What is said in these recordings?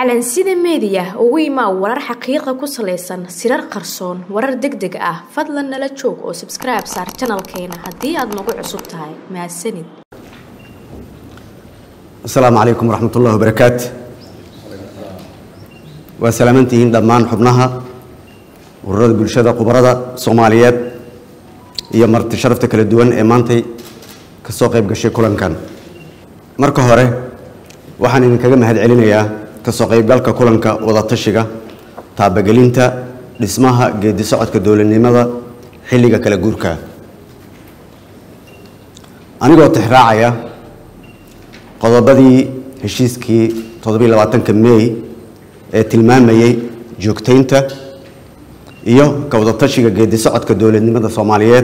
calansida media ugu imaa warar xaqiiqo ku saleysan sirar qarsoon warar degdeg ah fadlan nala joog oo subscribe saar channelkeena hadii aad nagu cusub tahay mahadsanid. Assalaamu calaykum waraxmatullaahi wabarakaatuh. waa salaamantihiin dhammaan xubnaha ururada bulshada khubarada Soomaaliyeed iyo marti sharafta kala duwan ee maantay ka soo qayb gashay kulankan. marka hore waxaan idinkaga mahadcelinayaa ka soo qaybgalka kulanka wada tashiga taabagelinta dhismaha geedi socodka dawladnimada xilliga kala guurka. anigoo tixraacaya qodobadii heshiiskii 27 May ee tilmaamayay joogteynta iyo ka wada tashiga geedi socodka dawladnimada Soomaaliyeed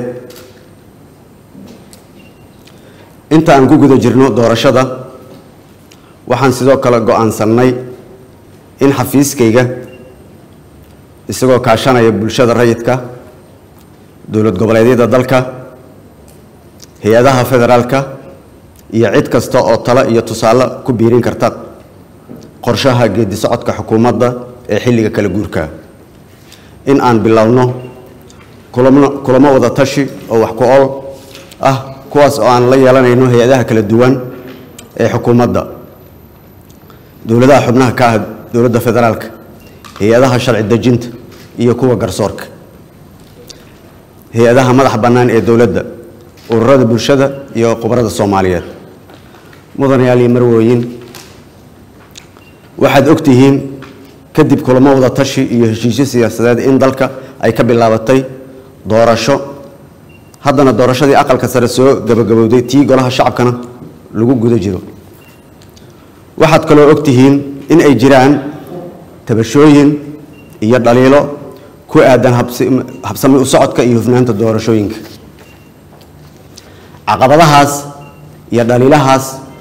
inta aan ku guda jirno doorashada waxaan sidoo kale go'aansanay in xafiiskayga isagoo kaashanaya bulshada rayidka dawlad goboleedyada dalka hay'adaha federaalka iyo cid kasta oo talo iyo tusaale ku biirin karta qorshaha geedi socodka xukuumadda ee xilliga kala guurka in aan bilowno kulamo wada tashi oo wax ku ool ah kuwaas oo aan la yeelanayno hay'adaha kala duwan ee xukuumadda dawladaha xubnaha ka ah dawladda federaalka hay'adaha sharci dejinta iyo kuwa garsoorka hay'adaha madax bannaan ee dawladda ururada bulshada iyo khubarada Soomaaliyeed mudanayaal iyo marwooyin waxaad ogtihiin kadib kulamo wada tashi iyo heshiisyo siyaasadeed in dalka ay ka bilaabatay doorasho haddana doorashadii aqalka sare soo gabagabowday tii golaha shacabkana lagu guda jiro waxaad kaloo ogtihiin in ay jiraan tabashooyin iyo dhaliilo ku aadan habsami u socodka iyo hufnaanta doorashooyinka caqabadahaas iyo dhaliilahaas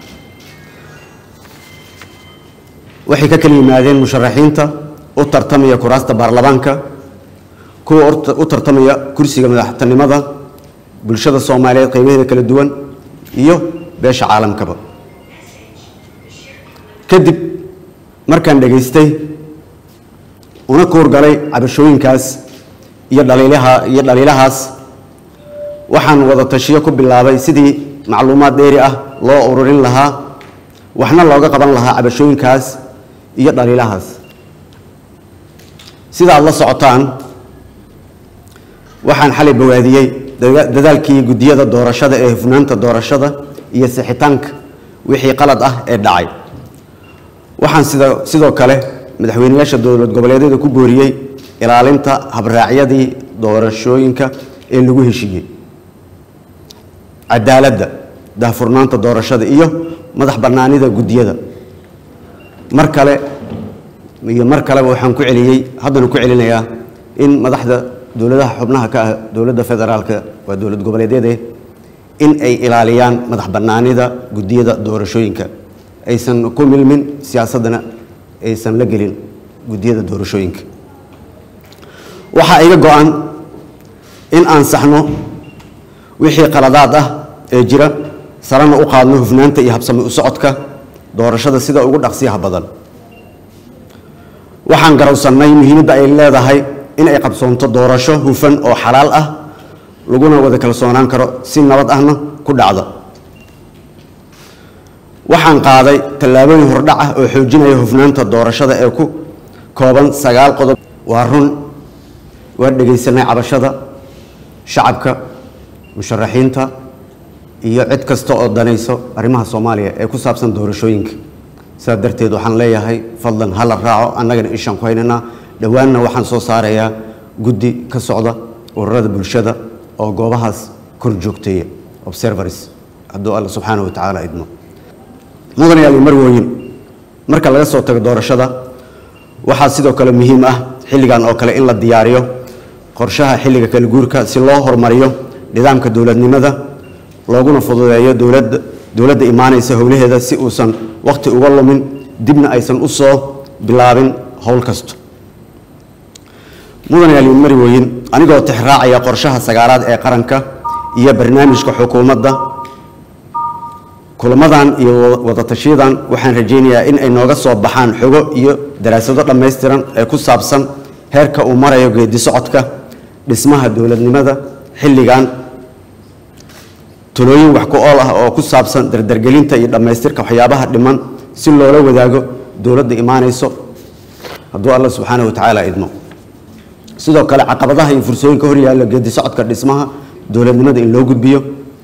waxay ka kala yimaadeen musharaxiinta u tartamaya kuraasta baarlamaanka kuwa u tartamaya kursiga madaxtinimada bulshada Soomaaliyeed qaybaheeda kala duwan iyo beesha caalamkaba kadib markaan dhageystay una koorgalay cabashooyinkaas iyo dhaliilahaas waxaan wada tashiyo ku bilaabay sidii macluumaad dheeri ah loo ururin lahaa waxna looga qaban lahaa cabashooyinkaas iyo dhaliilahaas sidaad la socotaan waxaan xalay bawaadiyay dadaalkii gudiyada doorashada ee hufnaanta doorashada iyo sixitaanka wixii qalad ah ee dhacay waxaan sidoo kale madaxweynayaasha dawlad goboleedyada ku booriyay ilaalinta habraacyadii doorashooyinka ee lagu heshiiyay cadaaladda daahfurnaanta doorashada iyo madax bannaanida gudiyada mar kale waxaan ku celiyay haddana ku celinayaa in madaxda dawladaha xubnaha ka ah dawladda federaalka waa dawlad goboleedyada in ay ilaaliyaan madax bannaanida gudiyada doorashooyinka aysan ku milmin siyaasadana aysan la gelin gudiyada doorashooyinka waxa iga go'an in aan saxno wixii qaladaad ah ee jira sarana u qaadno hufnaanta iyo habsami u socodka doorashada sida ugu dhaqsiyaha badan waxaan garowsanay muhiimadda ay leedahay in ay qabsoonto doorasho hufan oo xalaal ah laguna wada kalsoonaan karo si nabad ahna ku dhacda waxaan qaaday tallaabooyin hordhac ah oo xoojinaya hufnaanta doorashada ee ku kooban 9 qodob waa dhageysanay cabashada shacabka musharaxiinta iyo cid kasta oo danayso arrimaha Soomaaliya ee ku saabsan doorashooyinka sidaa darteed waxaan leeyahay fadlan hala raaco annagana ishaan ku haynana dhawaanna waxaan soo saarayaa guddi ka socda ururada bulshada oo goobahaas kor joogteeya observers hadduu Allah subxaanahu wa ta'ala idmo mudanayaal marwooyin marka laga soo tago doorashada waxaa sidoo kale muhiim ah xilligan oo kale in la diyaariyo qorshaha xilliga kala guurka si loo horumariyo nidaamka dawladnimada looguna fududeeyo dawladda imaanaysa howlaheeda si uusan waqti uga lumin dibna aysan u soo bilaabin howl kasta mudanayaal marwooyin anigoo tixraacaya qorshaha 9aad ee qaranka iyo barnaamijka xukuumadda kulamadan iyo wada tashiyadan waxaan rajaynayaa in ay nooga soo baxaan xogo iyo daraasado dhammaystiran ee ku saabsan heerka uu marayo geedi socodka dhismaha dowladnimada xilligan talooyin wax ku ool ah oo ku saabsan dardargelinta iyo dhammaystirka waxyaabaha dhiman si loola wadaago dowladda imaanayso hadduu alla subxaanahu watacaala idmo sidoo kale caqabadaha iyo fursooyinka hor yaalla geedi socodka dhismaha dowladnimada in loo gudbiyo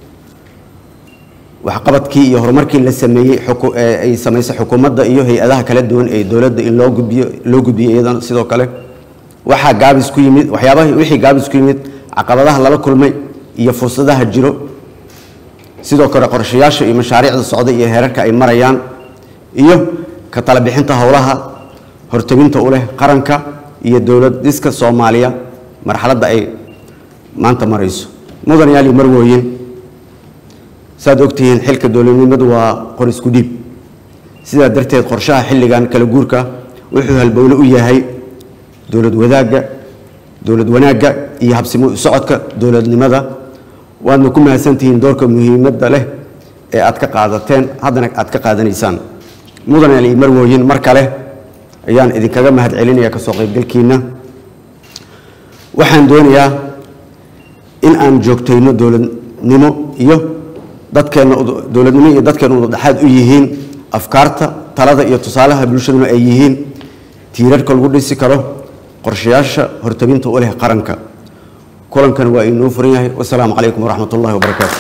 waxqabadkii iyo horumarkii la sameeyey ay samaysay xukuumadda iyo hay-adaha kala duwan ee dowladda in loo gudbiyo iyadana sidoo kale waxaa gaabis ku yimid wixii gaabis ku yimid caqabadaha lala kulmay iyo fursadaha jiro sidoo kale qorshayaasha iyo mashaariicda socda iyo heerarka ay marayaan iyo ka tala bixinta howlaha hortabinta u leh qaranka iyo dowlad dhiska Soomaaliya marxaladda ay maanta marayso mudanayaal iyo marwooyin saad ogtihiin xilka dowladnimadu waa qor isku dhiib sidaa darteed qorshaha xilligan kala guurka wuxuu halbowle u yahay dowlad wanaagga iyo habsimo socodka dowladnimada waadna ku mahadsantihiin doorka muhiimadda leh ee aad ka qaadateen haddana aad ka qaadanaysaan mudanayaal iyo marwooyin mar kale ayaan idinkaga mahad celinaya ka soo qaybgalkiina waxaan doonayaa in aan joogtayno dowladnimo iyo dadkeena dhaxaad u yihiin afkaarta talada iyo tusaalaha bulshaduna ay yihiin tiirarka lagu dhisi karo qorshayaasha hortabinta u leh qaranka kulankan waa inoo furan yahay wassalaamu calaykum waraxmatullaahi wabarakaatu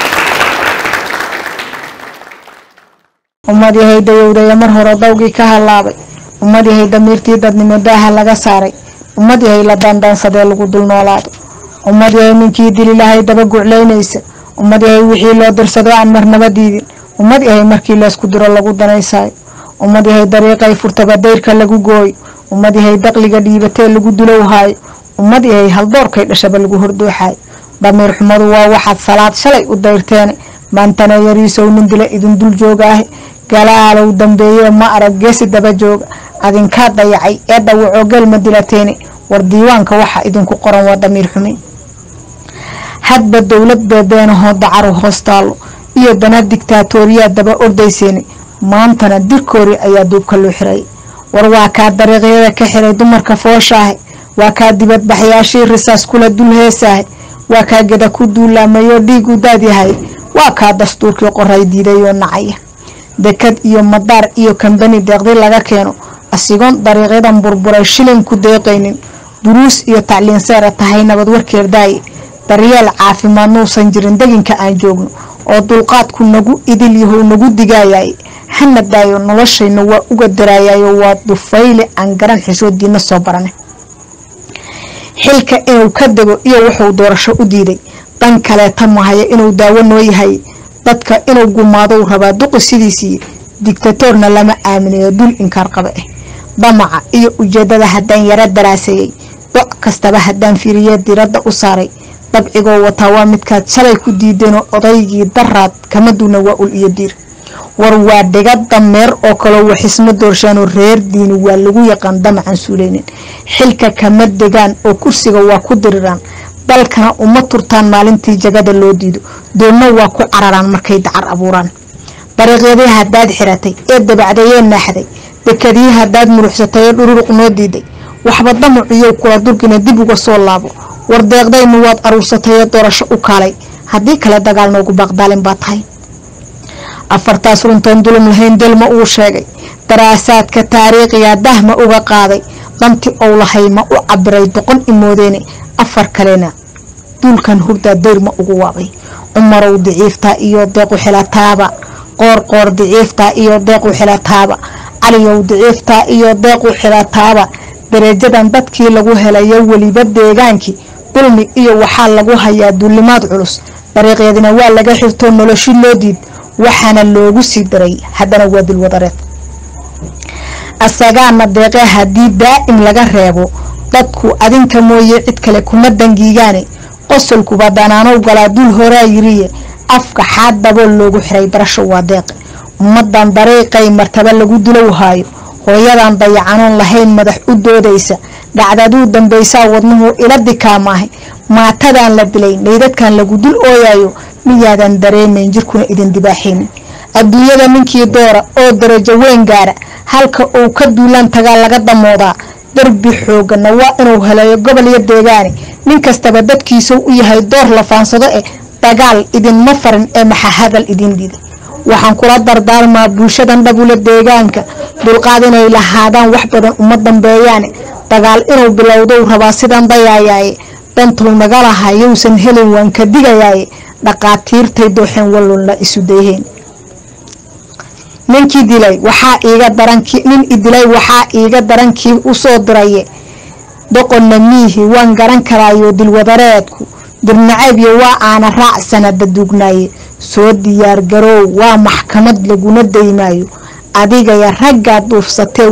ummad yahay dayowdaya mar hore dawgii ka halaabay ummad yahay damiirtii dadnimo daaha laga saaray ummad yahay la dandansadee lagu dul noolaado ummad yahay ninkii dili lahay daba guclaynaysa ummad yahay wixii loo dirsado aan marnaba diidin ummad yahay markii laysku diro lagu danaysaayo ummad yahay dariiqay furtaba dayrka lagu gooyo ummad yahay daqliga dhiibatee lagu dulowhaayo ummad yahay haldoorkay dhashaba lagu hordooxaayo damiir xumadu waa waxaad salaad shalay u dayrteene maantana yariisow nin dila idin dul joogaahe galaalow dambeeye ma arag geesi daba jooga adinkaa dayacay ee dhawacoo galma dilateene war diiwaanka waxa idinku qoran waa damiir xumin hadba dowlad beebeenahoo dacaru hoostaalo iyo dana digtaatooriyaa daba ordayseeni maantana dirkoori ayaa duubka loo xiray war waa kaa dariiqyada ka xiray dumarka fooshaahe waa kaa dibadbaxyaashii risaas kula dul heesaahe waa kaa geda ku duulaamayoo dhiig u daadyahay waa kaa dastuurkii qoray diidayoo nacaya dekad iyo madaar iyo kambani deeqdi laga keeno asigoon dariiqyadan burburay shilin ku deeqaynin duruus iyo tacliin seera tahay nabad warkeerdaaye daryeel caafimaad nuusan jirin deginka aan joogno oo dulqaadku nagu idil yahow nagu digaayay hana daayo noloshayna waa uga daraayayo waa dufayle aan garan xishoodiina soo barane xilka inuu ka dego iyo wuxuu doorasho u diiday dan kaleeta mahaya inuu daawo noo yahay dadka inuu gumaado rabaa duqi sidiisii dictatorna lama aaminayo dul inkaar qaba damaca iyo ujeedada haddaan yara daraaseeyay doc kastaba haddaan fiiriye diradda u saaray dabcigoo wataa waa midkaad shalay ku diideenoo odaygii daraad kama duuna waa ul iyo diir war waa dhiga dameer oo kaloo waxismo doorshaanoo reer diini waa lagu yaqaan damacan suuleynin xilka kama degaan oo kursiga waa ku diriraan dalkana uma turtaan maalintii jagada loo diido doonna waa ku cararaan markay dacar abuuraan dariiqyadii haddaad xiratay ee dabacdayee naaxday dekadii haddaad muruxsatay ee dhururuq noo diiday waxba damaciyow kula durgina dib uga soo laabo war deeqdaynu waad aruursatay ee doorasho u kaalay haddii kale dagaal noogu baaqdaalin baa tahay afartaas runtoon dulum lahayn delma uu sheegay daraasaadka taariikhiga dahma uga qaaday danti ou lahay ma u cabiray doqon imoodeene afar kalena duulkan hurdaa dayrma ugu waabay cumarow diciiftaa iyo deequ xilataaba qoor diciiftaa iyo deequ xilataaba caliyow diciiftaa iyo deequ xilataaba darajadan dadkii lagu helayo weliba deegaankii dulmi iyo waxaa lagu hayaa duulimaad culus dariiqyadina waa laga xirtoo noloshi loo diid waxaana loogu sii daray haddana waa dilwadareed asagaana deeqe haddii daa'im laga reebo dadku adinka mooye cid kale kuma dangiigaane qosolkuba danaanow galaa dul horaa yiriye afka xaadaboo loogu xiray barasho waa deeqe ummadan dariiqay martaba lagu dilow haayo hooyadan dayacanoon lahayn madax u doodaysa dhacdaduu dambaysaa wadnuhu ila dikaamaahay maatadan la dilay naydadkan lagu dul ooyayo miyaadan dareemayn jirkuna idin dibaaxaynin adduunyada ninkii doora oo darajo weyn gaara halka uu ka duulaan tagaa laga damoodaa darbi xoogana waa inuu helayo gobol iyo deegaani nin kastaba dadkiisa u yahay door la faansado dagaal idinma farin ee maxa hadal idin diiday waxaan kula dardaarmaa bulshadan dhabula deegaanka dulqaad inay lahaadaan wax badan uma dambeeyaan dagaal inuu bilowdo rabaa sidan dayayay dantuu naga lahayuusan helin waan ka digayay dhaqaatiirtay dooxeen wallola isu dayeen ninkii dilay waxaa iiga darankii u soo diray doqonna miihi waan garan karaayo dilwadareedku dirnacaybiyo waa aana raac sanada dugnaaye soo diyaar garoow waa maxkamad laguna daymaayo adigaya raggaa duufsatee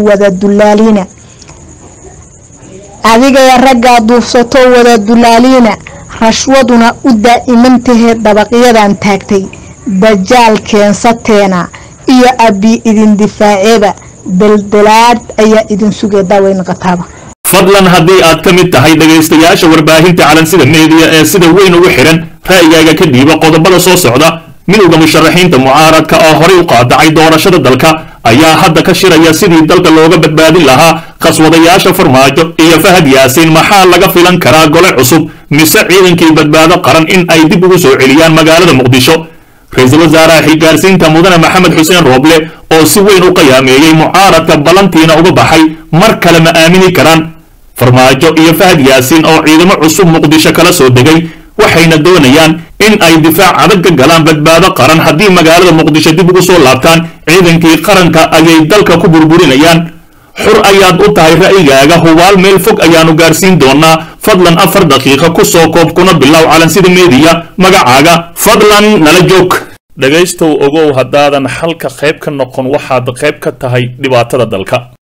wada dulaaliina rashwaduna u daa'imantahe dabaqyadan taagtay dajaal keensateena iyo abi idin difaaceeba daldalaad ayaa idin sugay daaweyn qataaba fadlan haddii aad ka mid tahay dhagaystayaasha warbaahinta calansida meediya ee sida weyn ugu xiran ra'yigaaga ka dhiiba qodobada soo socda midowda musharaxiinta mucaaradka oo horey u qaadacay doorashada dalka ayaa hadda ka shiraya sidii dalka looga badbaadin lahaa qaswadayaasha farmaajo iyo Fahad Yaasiin maxaa laga filan karaa gole cusub mise ciidankii badbaado qaran in ay dib ugu soo celiyaan magaalada Muqdisho ra'iisul wasaaraha xilgaarsiinta mudane Maxamed Xuseen Rooble oo si weyn u qiyaameeyay mucaaradka balantiina uga baxay mar kale ma aamini karaan farmaajo iyo Fahad Yaasiin oo ciidamo cusub Muqdisho kala soo degay waxayna doonayaan in ay difaac adag ka galaan badbaado qaran haddii magaalada Muqdisho dib ugu soo laabtaan ciidankii qaranka ayay dalka ku burburinayaan xur ayaad u tahay ra'yigaaga hubaal meel fog ayaanu gaarsiin doonaa fadlan 4 daqiiqo ku soo koob kuna bilow calansida meediya magacaaga fadlan nala joog dhagaystow ogow haddaadan halka qayb ka noqon waxaad qayb ka tahay dhibaatada dalka